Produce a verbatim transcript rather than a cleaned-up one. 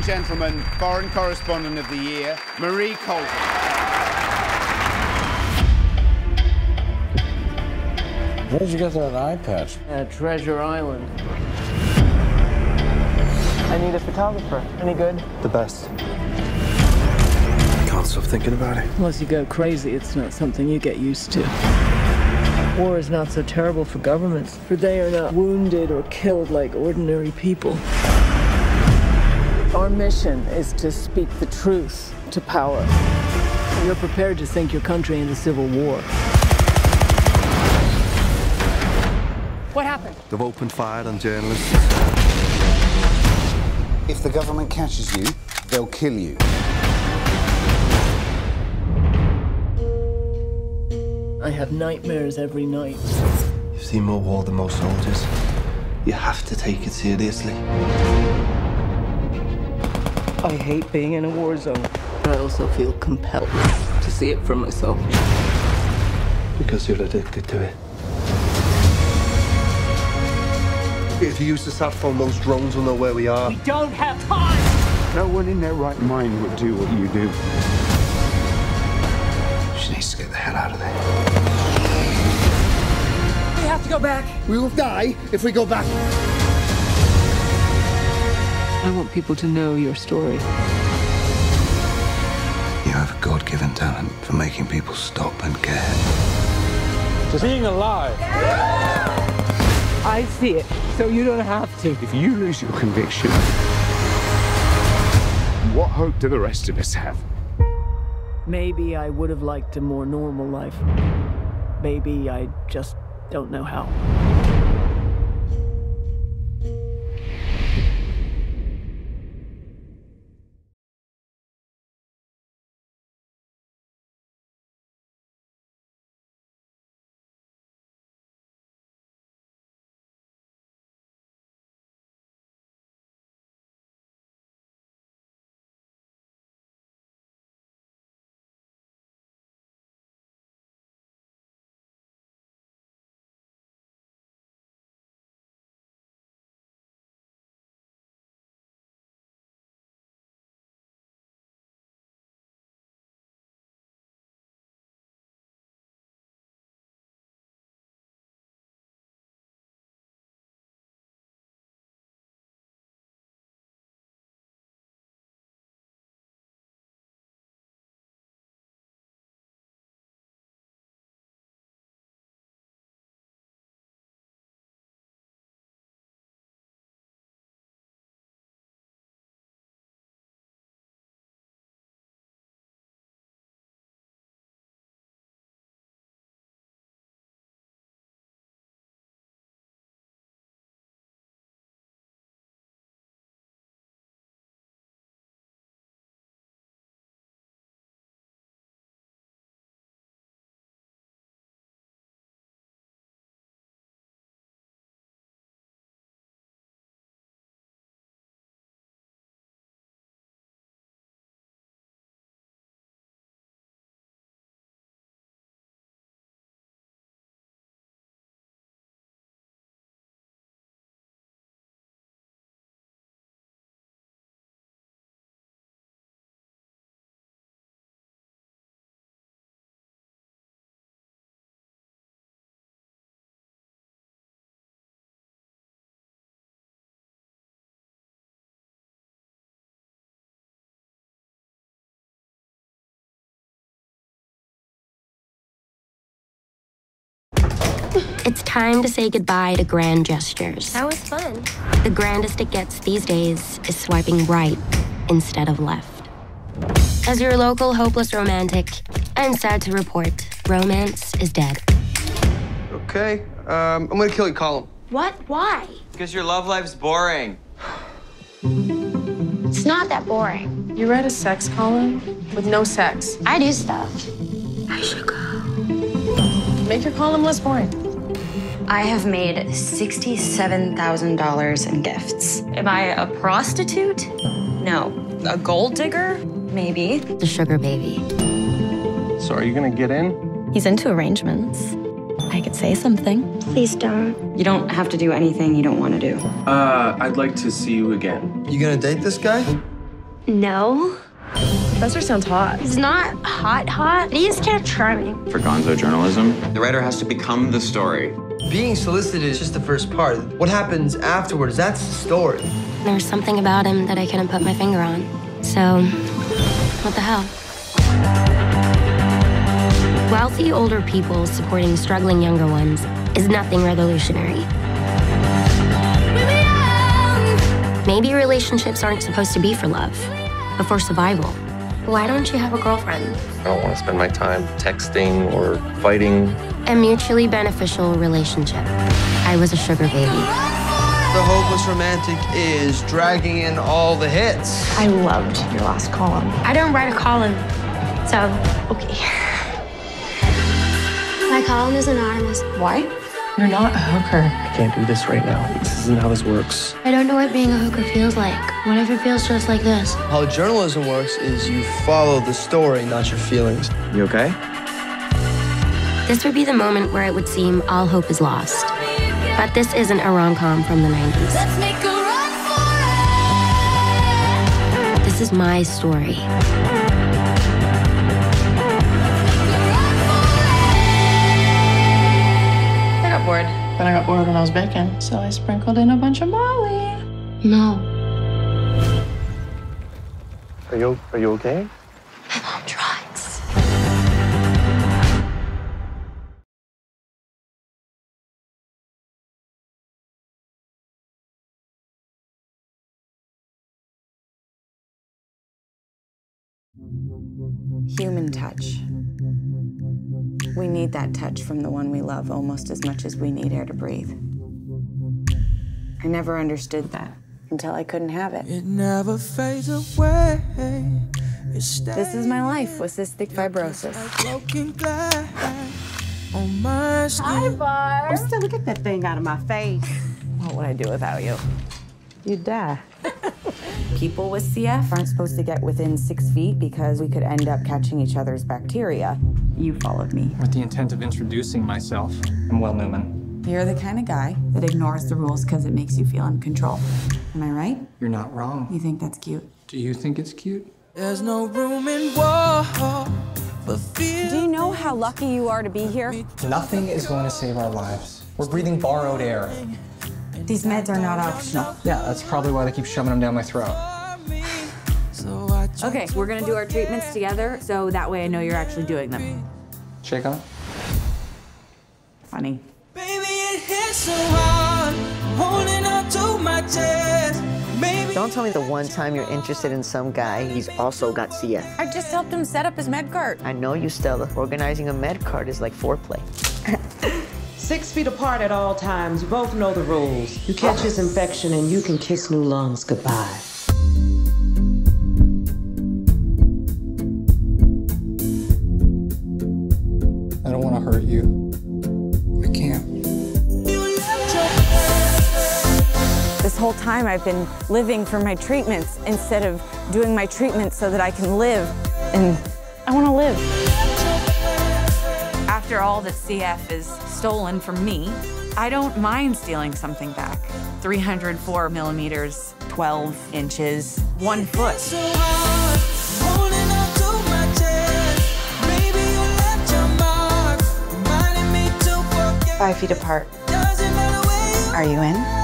gentlemen, Foreign Correspondent of the Year, Marie Colvin. Where did you get that eye patch? At Treasure Island. I need a photographer. Any good? The best. Can't stop thinking about it. Unless you go crazy, it's not something you get used to. War is not so terrible for governments, for they are not wounded or killed like ordinary people. Our mission is to speak the truth to power. You're prepared to sink your country into civil war. What happened? They've opened fire on journalists. If the government catches you, they'll kill you. I have nightmares every night. You've seen more war than most soldiers. You have to take it seriously. I hate being in a war zone, but I also feel compelled to see it for myself. Because you're addicted to it. If you use the sat phone, those drones will know where we are. We don't have time! No one in their right mind would do what you do. She needs to get the hell out of there. We have to go back. We will die if we go back. I want people to know your story. You have a God-given talent for making people stop and care. Just being alive. I see it, so you don't have to. If you lose your conviction, what hope do the rest of us have? Maybe I would have liked a more normal life. Maybe I just don't know how. It's time to say goodbye to grand gestures. That was fun. The grandest it gets these days is swiping right instead of left. As your local hopeless romantic, I'm sad to report, romance is dead. Okay, um, I'm gonna kill you, Colin. What? Why? Because your love life's boring. It's not that boring. You read a sex column with no sex. I do stuff. I should go. Make your column less boring. I have made sixty-seven thousand dollars in gifts. Am I a prostitute? No. A gold digger? Maybe. The sugar baby. So are you gonna get in? He's into arrangements. I could say something. Please don't. You don't have to do anything you don't want to do. Uh, I'd like to see you again. You gonna date this guy? No. Professor sounds hot. He's not hot hot, but he is kind of charming. For gonzo journalism, the writer has to become the story. Being solicited is just the first part. What happens afterwards, that's the story. There's something about him that I couldn't put my finger on. So, what the hell? Wealthy older people supporting struggling younger ones is nothing revolutionary. Maybe relationships aren't supposed to be for love, but for survival. Why don't you have a girlfriend? I don't want to spend my time texting or fighting. A mutually beneficial relationship. I was a sugar baby. The hopeless romantic is dragging in all the hits. I loved your last column. I don't write a column, so okay. My column is anonymous. Why? You're not a hooker. I can't do this right now. This isn't how this works. I don't know what being a hooker feels like. What if it feels just like this? How journalism works is you follow the story, not your feelings. You okay? This would be the moment where it would seem all hope is lost. But this isn't a rom-com from the nineties. Let's make a run for it. This is my story. I got bored. But I got bored when I was baking, so I sprinkled in a bunch of Molly. No. Are you, are you okay? My mom drives. Human touch. We need that touch from the one we love almost as much as we need air to breathe. I never understood that until I couldn't have it. It never fades away. This is my life with cystic fibrosis. Hi, Barb. I'm still get that thing out of my face. What would I do without you? You'd die. People with C F aren't supposed to get within six feet because we could end up catching each other's bacteria. You followed me. With the intent of introducing myself, I'm Will Newman. You're the kind of guy that ignores the rules because it makes you feel in control. Am I right? You're not wrong. You think that's cute? Do you think it's cute? There's no room in war, but feel. Do you know how lucky you are to be here? Nothing is going to save our lives. We're breathing borrowed air. These meds are not optional. Yeah, that's probably why they keep shoving them down my throat. Okay, we're gonna do our treatments together, so that way I know you're actually doing them. Shake on it. Funny. Baby, it hits so hard, holding on to my chest. Maybe. Don't tell me the one time you're interested in some guy, he's also got C F. I just helped him set up his med cart. I know you, Stella. Organizing a med cart is like foreplay. Six feet apart at all times. You both know the rules. You catch his infection and you can kiss new lungs goodbye. I don't want to hurt you. I can't. This whole time I've been living for my treatments instead of doing my treatments so that I can live. And I want to live. After all that C F is stolen from me, I don't mind stealing something back. three hundred four millimeters, twelve inches, one foot. Five feet apart. Are you in?